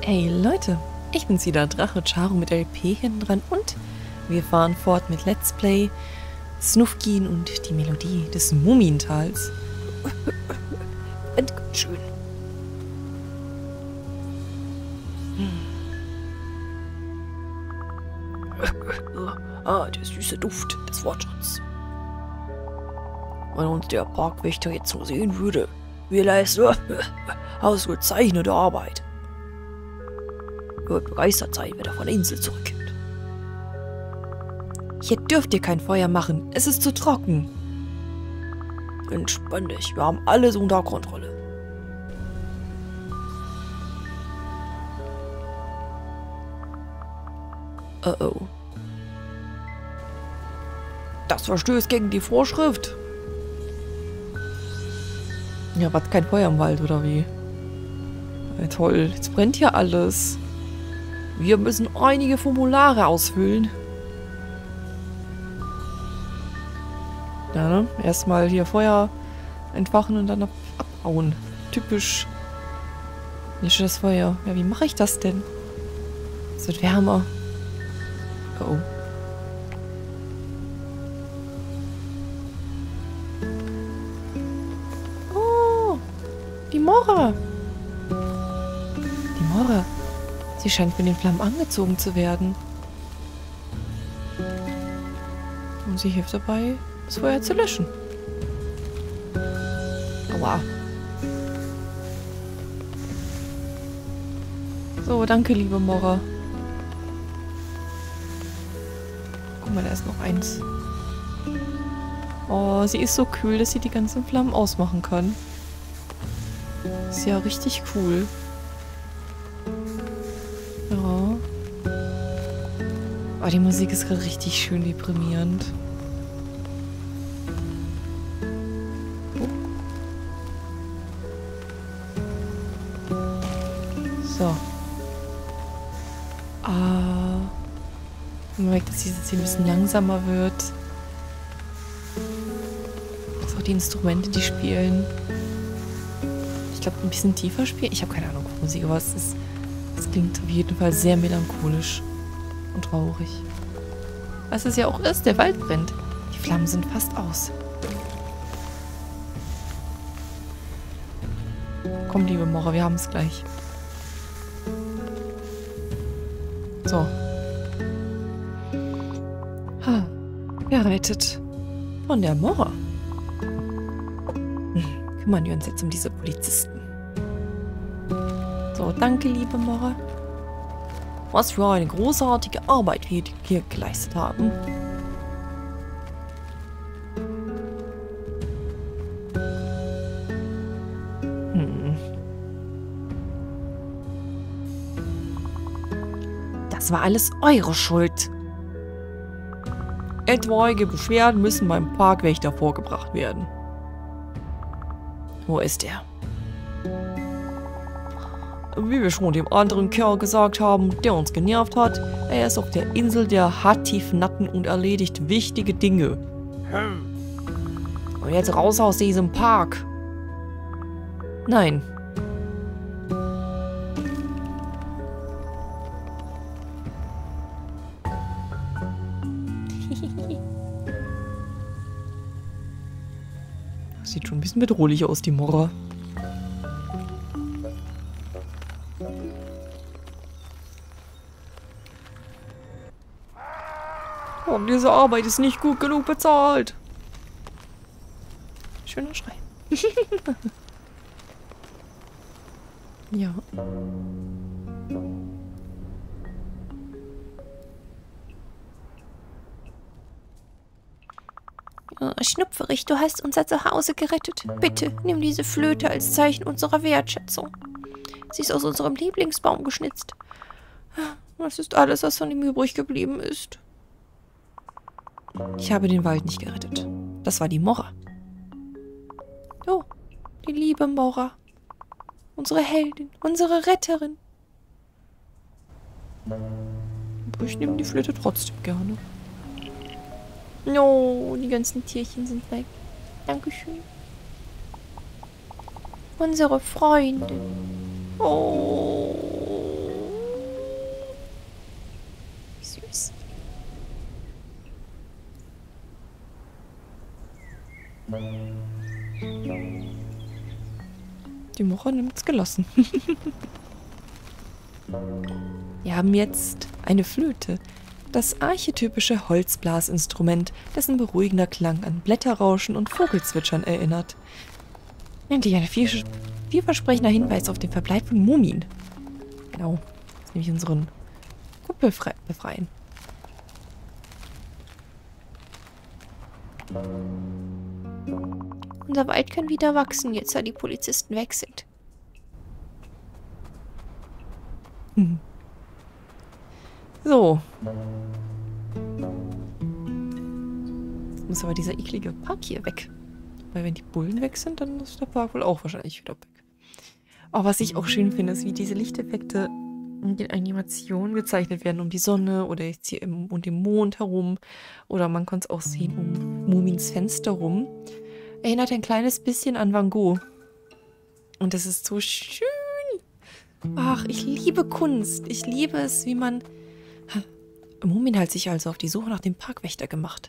Hey Leute, ich bin's wieder, Drache Charu mit LP hinten dran und wir fahren fort mit Let's Play Snufkin und die Melodie des Mumientals. Und gut schön. Der süße Duft des Fortschritts. Wenn uns der Parkwächter jetzt so sehen würde, wir leisten ausgezeichnete Arbeit. Er wird begeistert sein, wenn er von der Insel zurückkehrt. Hier dürft ihr kein Feuer machen, es ist zu trocken. Entspann dich, wir haben alles unter Kontrolle. Oh. Das verstößt gegen die Vorschrift. Ja, was, kein Feuer im Wald, oder wie? Ja, toll, jetzt brennt hier alles. Wir müssen einige Formulare ausfüllen. Ja, ne? Erstmal hier Feuer entfachen und dann abhauen. Typisch. Lösche das Feuer. Ja, wie mache ich das denn? Es wird wärmer. Oh. Oh, die Mora. Die Mora. Sie scheint von den Flammen angezogen zu werden. Und sie hilft dabei, das Feuer zu löschen. Aua. So, danke, liebe Mora. Guck mal, da ist noch eins. Oh, sie ist so kühl, dass sie die ganzen Flammen ausmachen kann. Ist ja richtig cool. Ja. Oh, die Musik ist gerade richtig schön deprimierend. So. Man merkt, dass dieses hier ein bisschen langsamer wird. Also auch die Instrumente, die spielen. Ich glaube, ein bisschen tiefer spielen. Ich habe keine Ahnung von Musik, aber es klingt auf jeden Fall sehr melancholisch und traurig. Was es ja auch ist, der Wald brennt. Die Flammen sind fast aus. Komm, liebe Mora, wir haben es gleich. So. Ha, gerettet. Von der Mora. Kümmern wir uns jetzt um diese Polizisten. So, danke, liebe Mora. Was für eine großartige Arbeit wir hier geleistet haben. Das war alles eure Schuld. Etwaige Beschwerden müssen beim Parkwächter vorgebracht werden. Wo ist er? Wie wir schon dem anderen Kerl gesagt haben, der uns genervt hat, er ist auf der Insel der Hatifnatten und erledigt wichtige Dinge. Und jetzt raus aus diesem Park. Nein. Sieht schon ein bisschen bedrohlich aus, die Mora. Oh, diese Arbeit ist nicht gut genug bezahlt. Schöner Schrei. Ja. Schnupferich, du hast unser Zuhause gerettet. Bitte, nimm diese Flöte als Zeichen unserer Wertschätzung. Sie ist aus unserem Lieblingsbaum geschnitzt. Das ist alles, was von ihm übrig geblieben ist. Ich habe den Wald nicht gerettet. Das war die Mora. Oh, die liebe Mora. Unsere Heldin, unsere Retterin. Aber ich nehme die Flöte trotzdem gerne. No, die ganzen Tierchen sind weg. Dankeschön. Unsere Freundin. Oh. Die Mutter nimmt's gelassen. Wir haben jetzt eine Flöte. Das archetypische Holzblasinstrument, dessen beruhigender Klang an Blätterrauschen und Vogelzwitschern erinnert. Endlich ein vielversprechender Hinweis auf den Verbleib von Mumien. Genau. Jetzt nämlich unseren Kumpel befreien. Unser Wald kann wieder wachsen, jetzt da die Polizisten weg sind. So. Jetzt muss aber dieser eklige Park hier weg. Weil wenn die Bullen weg sind, dann ist der Park wohl auch wahrscheinlich wieder weg. Aber was ich auch schön finde, ist, wie diese Lichteffekte in den Animationen gezeichnet werden, um die Sonne oder jetzt hier um den Mond herum. Oder man kann es auch sehen, um Mumins Fenster rum. Erinnert ein kleines bisschen an Van Gogh. Und das ist so schön. Ach, ich liebe Kunst. Ich liebe es, wie man... Mumin hat sich also auf die Suche nach dem Parkwächter gemacht.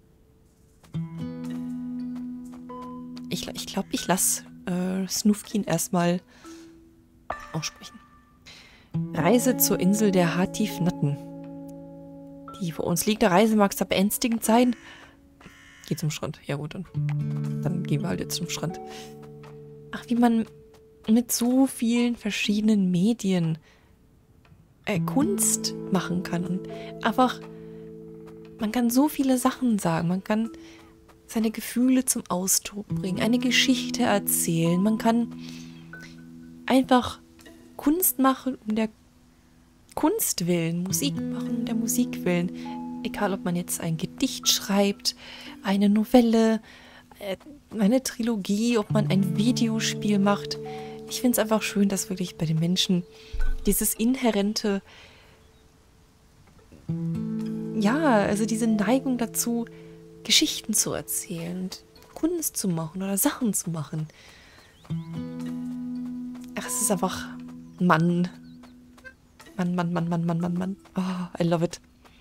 Ich glaube, ich lasse Snufkin erstmal aussprechen. Reise zur Insel der Hatifnatten. Die vor uns liegende Reise mag zwar beängstigend sein. Geh zum Strand. Ja gut, dann gehen wir halt jetzt zum Strand. Ach, wie man mit so vielen verschiedenen Medien Kunst machen kann. Und einfach, man kann so viele Sachen sagen. Man kann seine Gefühle zum Ausdruck bringen, eine Geschichte erzählen. Man kann einfach Kunst machen um der Kunst willen, Musik machen um der Musik willen. Egal, ob man jetzt ein Gedicht schreibt, eine Novelle, eine Trilogie, ob man ein Videospiel macht. Ich finde es einfach schön, dass wirklich bei den Menschen dieses inhärente, ja, also diese Neigung dazu, Geschichten zu erzählen und Kunst zu machen oder Sachen zu machen. Ach, es ist einfach Mann. Mann. Oh, I love it.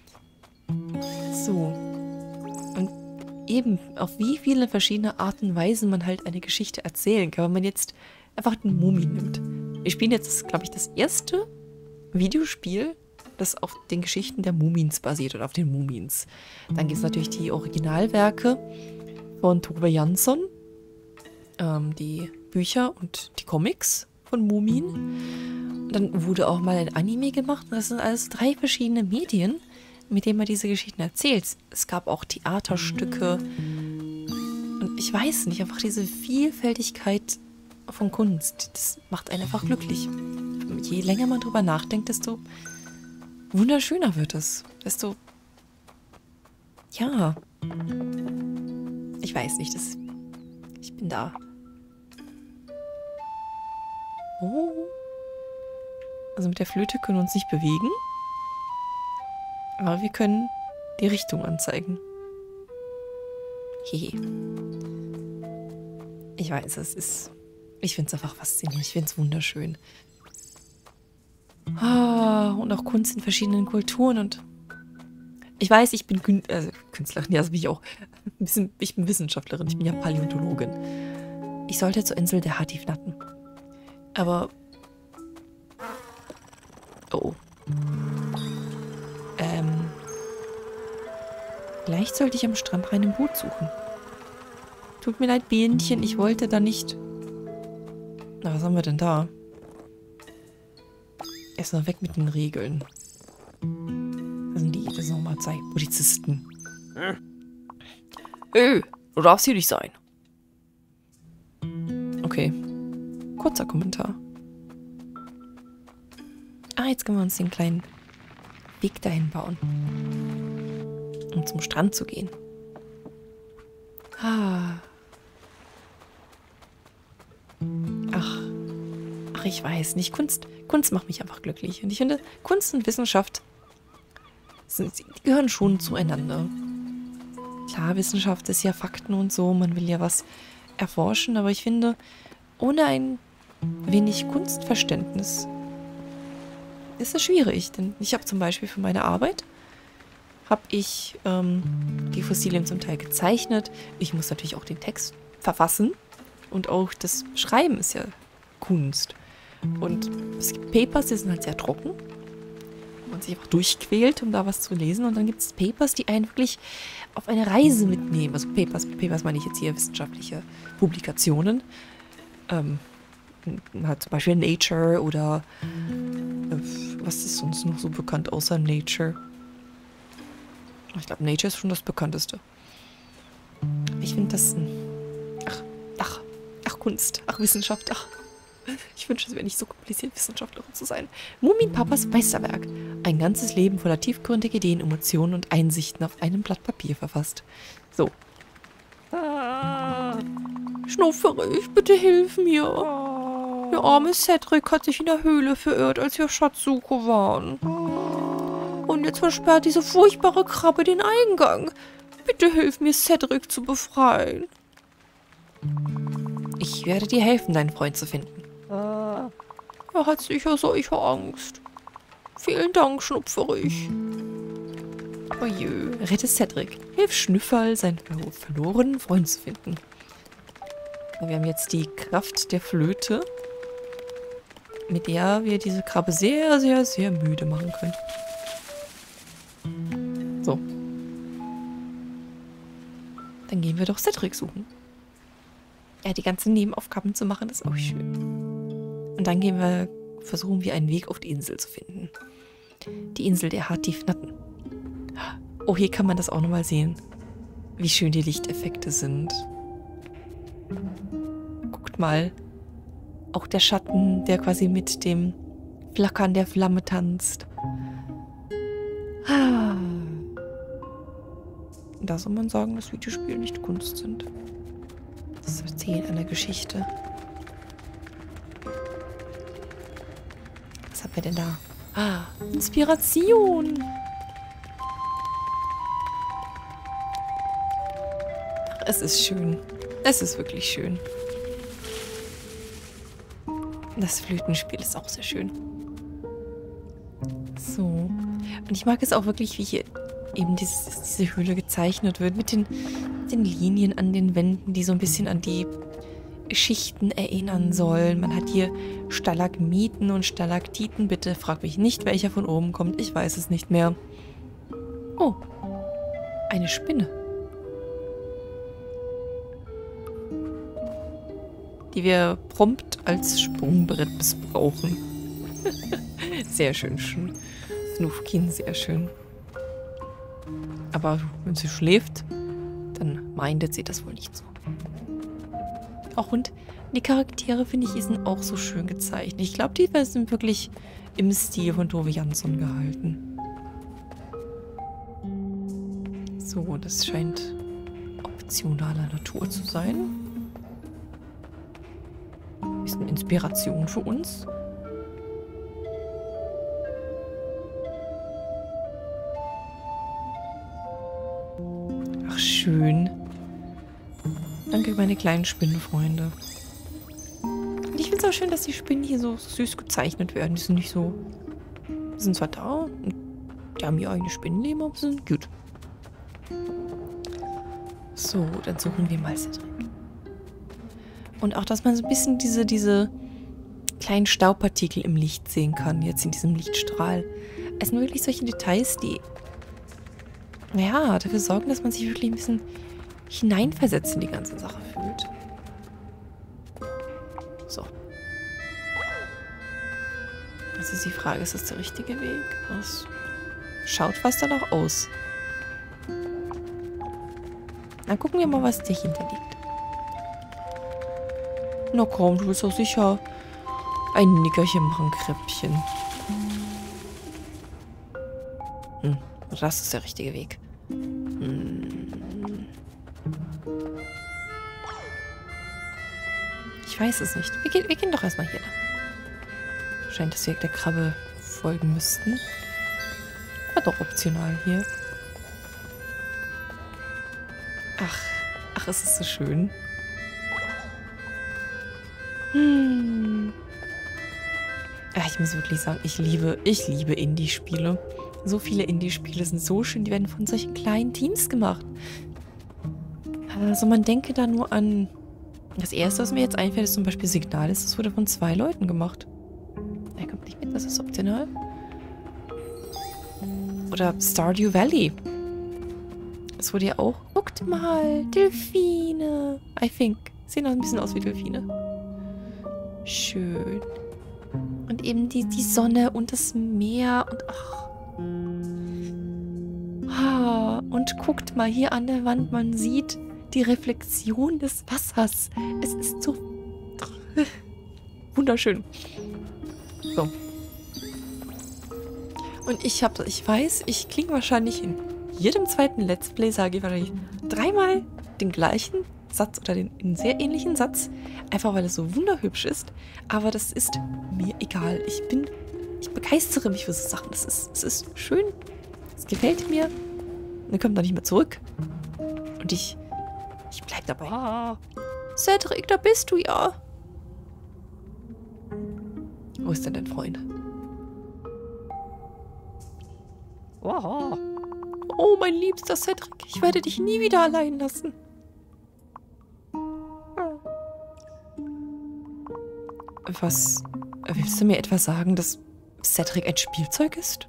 So. Und eben, auf wie viele verschiedene Arten und Weisen man halt eine Geschichte erzählen kann, wenn man jetzt einfach den Mumin nimmt. Wir spielen jetzt, glaube ich, das erste Videospiel, das auf den Geschichten der Mumins basiert oder auf den Mumins. Dann gibt es natürlich die Originalwerke von Tove Jansson, die Bücher und die Comics von Mumin. Und dann wurde auch mal ein Anime gemacht. Und das sind alles 3 verschiedene Medien, mit denen man diese Geschichten erzählt. Es gab auch Theaterstücke. Und ich weiß nicht, einfach diese Vielfältigkeit von Kunst, das macht einen einfach glücklich. Je länger man drüber nachdenkt, desto wunderschöner wird es. Desto, ja, ich weiß nicht, ich bin da. Oh. Also mit der Flöte können wir uns nicht bewegen. Aber wir können die Richtung anzeigen. Hehe. Ich weiß, ich finde es einfach faszinierend. Ich finde es wunderschön. Und auch Kunst in verschiedenen Kulturen. Und ich weiß, ich bin Künstlerin. Ja, das bin ich auch. Ich bin Wissenschaftlerin. Ich bin ja Paläontologin. Ich sollte zur Insel der Hatifnatten. Aber... Oh. Vielleicht sollte ich am Strand ein Boot suchen. Tut mir leid, Bienchen, ich wollte da nicht... Na, was haben wir denn da? Erstmal weg mit den Regeln. Das sind nochmal 2 Polizisten. Hey, du darfst hier nicht sein. Okay. Kurzer Kommentar. Jetzt können wir uns den kleinen Weg dahin bauen. Um zum Strand zu gehen. Ach, ich weiß nicht. Kunst macht mich einfach glücklich. Und ich finde, Kunst und Wissenschaft die gehören schon zueinander. Klar, Wissenschaft ist ja Fakten und so. Man will ja was erforschen. Aber ich finde, ohne ein wenig Kunstverständnis ist es schwierig. Denn ich habe zum Beispiel für meine Arbeit habe ich die Fossilien zum Teil gezeichnet. Ich muss natürlich auch den Text verfassen. Und auch das Schreiben ist ja Kunst. Und es gibt Papers, die sind halt sehr trocken. Man sich einfach durchquält, um da was zu lesen. Und dann gibt es Papers, die einen wirklich auf eine Reise mitnehmen. Also Papers meine ich jetzt hier, wissenschaftliche Publikationen. Halt zum Beispiel Nature oder was ist sonst noch so bekannt außer Nature? Ich glaube, Nature ist schon das bekannteste. Ich finde das Kunst, Wissenschaft, Ich wünsche, es wäre nicht so kompliziert, Wissenschaftlerin zu sein. Muminpapas Meisterwerk. Ein ganzes Leben voller tiefgründiger Ideen, Emotionen und Einsichten auf einem Blatt Papier verfasst. So. Schnufferich, bitte hilf mir. Der arme Cedric hat sich in der Höhle verirrt, als wir Schatzsuche waren. Und jetzt versperrt diese furchtbare Krabbe den Eingang. Bitte hilf mir, Cedric zu befreien. Ich werde dir helfen, deinen Freund zu finden. Er hat sicher solche Angst. Vielen Dank, Schnupferich. Oje, rette Cedric. Hilf Schnüfferl, seinen verlorenen Freund zu finden. Wir haben jetzt die Kraft der Flöte, mit der wir diese Krabbe sehr, sehr, sehr müde machen können. So. Dann gehen wir doch Cedric suchen. Ja, die ganzen Nebenaufgaben zu machen, ist auch schön. Und dann versuchen wir einen Weg auf die Insel zu finden. Die Insel der Hatifnatten. Oh, hier kann man das auch nochmal sehen. Wie schön die Lichteffekte sind. Guckt mal. Auch der Schatten, der quasi mit dem Flackern der Flamme tanzt. Da soll man sagen, dass Videospiele nicht Kunst sind. Das Erzählen einer Geschichte. Was haben wir denn da? Inspiration. Ach, es ist schön. Es ist wirklich schön. Das Flötenspiel ist auch sehr schön. So. Und ich mag es auch wirklich, wie hier eben diese Höhle gezeichnet wird. Mit den Linien an den Wänden, die so ein bisschen an die Schichten erinnern sollen. Man hat hier Stalagmiten und Stalaktiten. Bitte frag mich nicht, welcher von oben kommt. Ich weiß es nicht mehr. Oh. Eine Spinne. Die wir prompt als Sprungbrett missbrauchen. Sehr schön. Snufkin, sehr schön. Aber wenn sie schläft, dann meintet sie das wohl nicht so. Auch und die Charaktere, finde ich, sind auch so schön gezeichnet. Ich glaube, die sind wirklich im Stil von Tove Jansson gehalten. So, das scheint optionaler Natur zu sein. Ist eine Inspiration für uns. Ach, schön. Danke, meine kleinen Spinnenfreunde. Und ich finde es auch schön, dass die Spinnen hier so süß gezeichnet werden. Die sind nicht so... Die sind zwar da und die haben ihr eigenes Spinnenleben, aber sie sind gut. So, dann suchen wir mal Cedric. Und auch, dass man so ein bisschen diese kleinen Staubpartikel im Licht sehen kann, jetzt in diesem Lichtstrahl. Es sind wirklich solche Details, die, naja, dafür sorgen, dass man sich wirklich ein bisschen hineinversetzt in die ganze Sache fühlt. So. Jetzt ist die Frage, ist das der richtige Weg? Das schaut fast danach aus. Dann gucken wir mal, was dahinter liegt. Na komm, du willst doch sicher ein Nickerchen machen, Kräppchen. Das ist der richtige Weg. Ich weiß es nicht. Wir gehen doch erstmal hier lang. Scheint, dass wir der Krabbe folgen müssten. War doch optional hier. Ach, es ist so schön. Ja, ich muss wirklich sagen, ich liebe Indie-Spiele. So viele Indie-Spiele sind so schön, die werden von solchen kleinen Teams gemacht. Also man denke da nur an... Das erste, was mir jetzt einfällt, ist zum Beispiel Signalis. Das wurde von 2 Leuten gemacht. Er kommt nicht mit, das ist optional. Oder Stardew Valley. Das wurde ja auch... Guckt mal, Delfine. I think. Sehen auch ein bisschen aus wie Delfine. Schön. Und eben die Sonne und das Meer und ach. Und guckt mal hier an der Wand, man sieht die Reflexion des Wassers. Es ist so wunderschön. So. Und ich weiß, ich klinge wahrscheinlich in jedem zweiten Let's Play, sage ich wahrscheinlich 3-mal den gleichen Satz oder einen sehr ähnlichen Satz. Einfach weil es so wunderhübsch ist. Aber das ist mir egal. Ich begeistere mich für so Sachen. Es ist schön. Es gefällt mir. Dann kommt er nicht mehr zurück. Und ich bleib dabei. Cedric, da bist du ja. Wo ist denn dein Freund? Oh, mein liebster Cedric, ich werde dich nie wieder allein lassen. Was? Willst du mir etwa sagen, dass Cedric ein Spielzeug ist?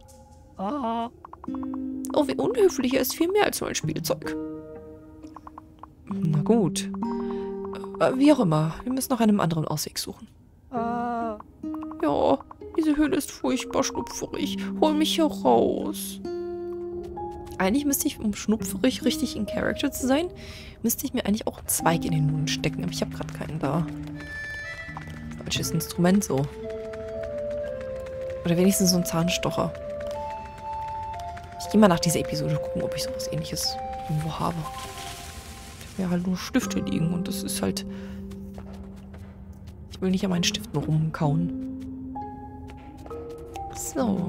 Oh, wie unhöflich, er ist viel mehr als nur ein Spielzeug. Na gut. Wie auch immer, wir müssen nach einem anderen Ausweg suchen. Ja, diese Höhle ist furchtbar schnupferig. Hol mich hier raus. Eigentlich müsste ich, um schnupferig richtig in Character zu sein, müsste ich mir eigentlich auch einen Zweig in den Mund stecken. Aber ich habe gerade keinen da. Falsches Instrument so. Oder wenigstens so ein Zahnstocher. Ich gehe mal nach dieser Episode gucken, ob ich sowas Ähnliches irgendwo habe. Ich habe ja halt nur Stifte liegen und das ist halt... Ich will nicht an meinen Stiften rumkauen. So.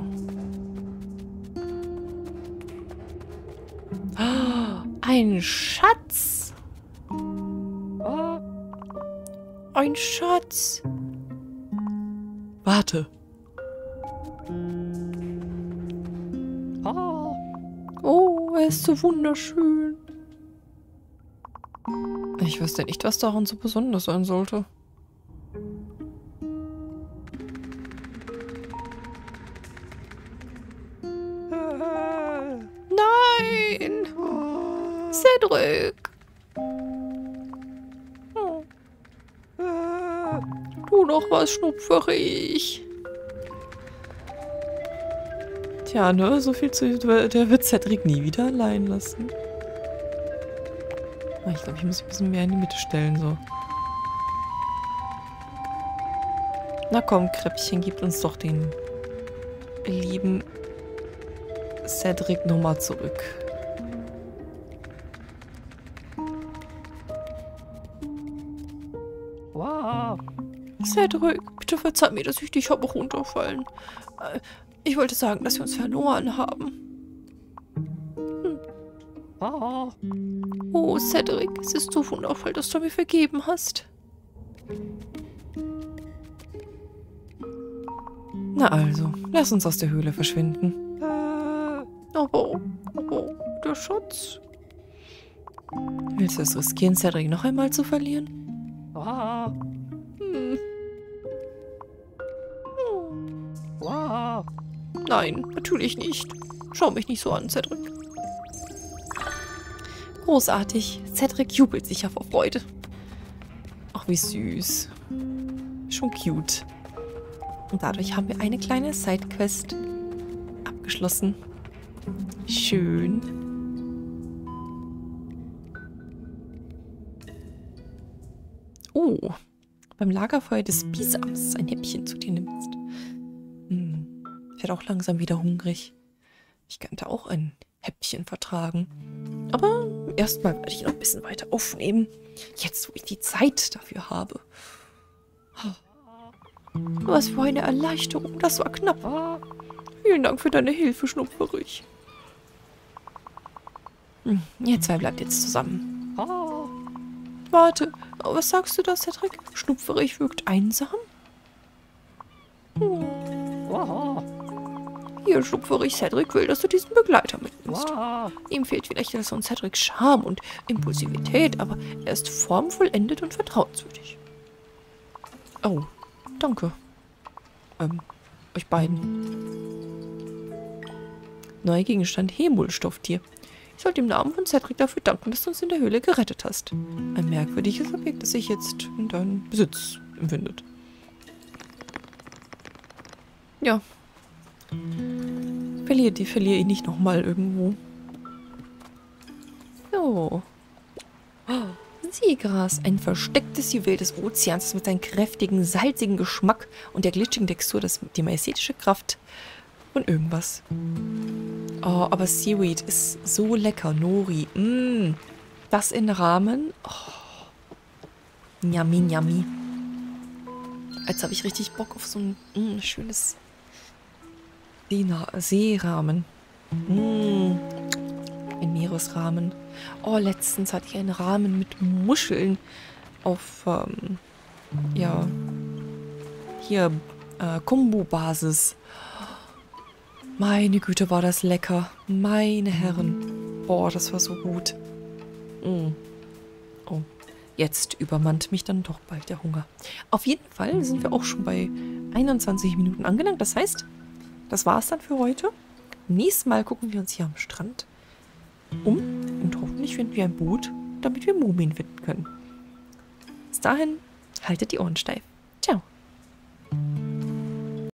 Oh, ein Schatz. Ein Schatz. Warte. Oh, er ist so wunderschön. Ich wüsste nicht, was daran so besonders sein sollte. Nein! Cedric! Du noch was schnupferig. Tja, ne, so viel zu... Der wird Cedric nie wieder allein lassen. Ich glaube, ich muss ein bisschen mehr in die Mitte stellen, so. Na komm, Kräppchen, gib uns doch den lieben Cedric nochmal zurück. Wow. Cedric, bitte verzeih mir, dass ich dich habe runterfallen. Ich wollte sagen, dass wir uns verloren haben. Oh, Cedric, es ist so wundervoll, dass du mir vergeben hast. Na also, lass uns aus der Höhle verschwinden. Aber der Schatz. Willst du es riskieren, Cedric noch einmal zu verlieren? Nein, natürlich nicht. Schau mich nicht so an, Cedric. Großartig. Cedric jubelt sicher vor Freude. Ach, wie süß. Schon cute. Und dadurch haben wir eine kleine Sidequest abgeschlossen. Schön. Oh, beim Lagerfeuer des Bisams ein Häppchen zu dir nimmst. Ich werde auch langsam wieder hungrig. Ich könnte auch ein Häppchen vertragen. Aber erstmal werde ich noch ein bisschen weiter aufnehmen. Jetzt, wo ich die Zeit dafür habe. Was für eine Erleichterung. Das war knapp. Vielen Dank für deine Hilfe, Schnupferich. Ihr zwei bleibt jetzt zusammen. Warte, was sagst du da, Cedric? Schnupferich wirkt einsam? Hier, Schlupfwurich, Cedric will, dass du diesen Begleiter mitnimmst. Ihm fehlt vielleicht etwas von Cedrics Charme und Impulsivität, aber er ist formvollendet und vertrauenswürdig. Oh, danke. Euch beiden. Neuer Gegenstand, Hemul-Stofftier. Ich sollte im Namen von Cedric dafür danken, dass du uns in der Höhle gerettet hast. Ein merkwürdiges Objekt, das sich jetzt in deinem Besitz empfindet. Ja. Verliere ihn nicht nochmal irgendwo. So. Oh, Seegras. Ein verstecktes Juwel des Ozeans, das mit seinem kräftigen, salzigen Geschmack und der glitschigen Textur die majestätische Kraft von irgendwas. Oh, aber Seaweed ist so lecker. Nori. Das in Ramen. Oh. Yummy, yummy. Jetzt habe ich richtig Bock auf so ein schönes Seerahmen. Ein Meeresrahmen. Oh, letztens hatte ich einen Rahmen mit Muscheln auf, ja, hier, Kombu-Basis. Meine Güte, war das lecker. Meine Herren. Boah, das war so gut. Oh, jetzt übermannt mich dann doch bald der Hunger. Auf jeden Fall sind wir auch schon bei 21 Minuten angelangt. Das heißt, das war's dann für heute. Nächstes Mal gucken wir uns hier am Strand um und hoffentlich finden wir ein Boot, damit wir Mumien finden können. Bis dahin, haltet die Ohren steif. Ciao.